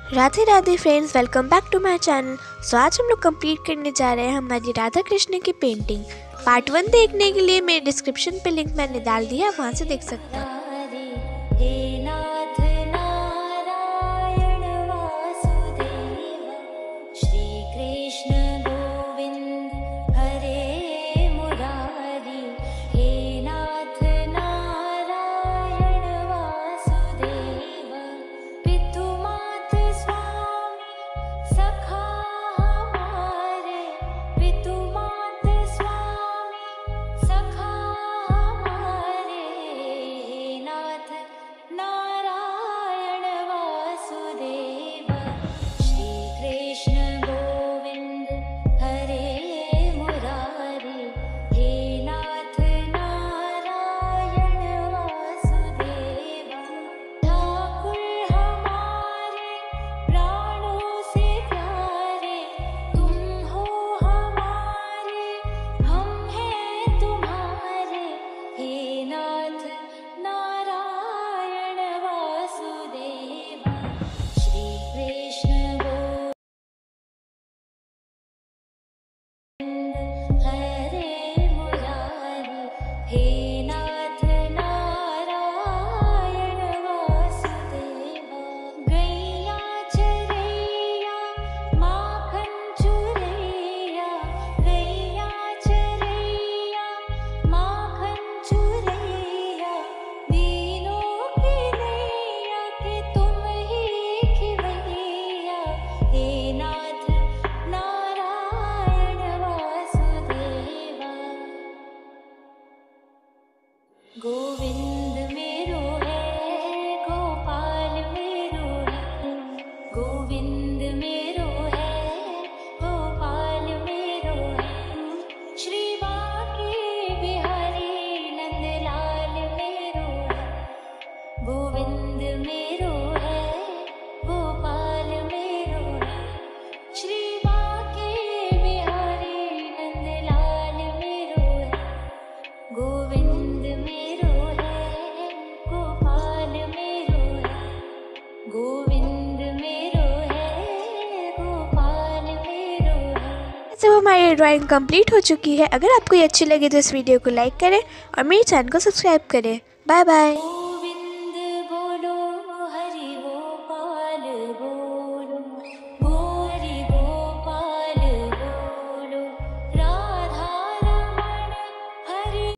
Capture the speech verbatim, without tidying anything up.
Radhe Radhe friends, welcome back to my channel. So आज हम लोग कंप्लीट करने जा रहे हैं हमारी राधा कृष्ण की पेंटिंग। पार्ट वन देखने के लिए मेरे डिस्क्रिप्शन पे लिंक मैंने डाल दिया, वहाँ से देख सकते हैं। गोविंद मेरो है, गोपाल मेरो है, गोविंद मेरो है, गोपाल मेरो है, श्री बांके बिहारी नंदलाल मेरो है, गोविंद मेरो है, गोपाल मेरो है, श्री बांके बिहारी नंदलाल मेरो है, गोविंद तो हमारी ड्राइंग कंप्लीट हो चुकी है। अगर आपको ये अच्छी लगी तो इस वीडियो को लाइक करें और मेरे चैनल को सब्सक्राइब करें। Bye bye.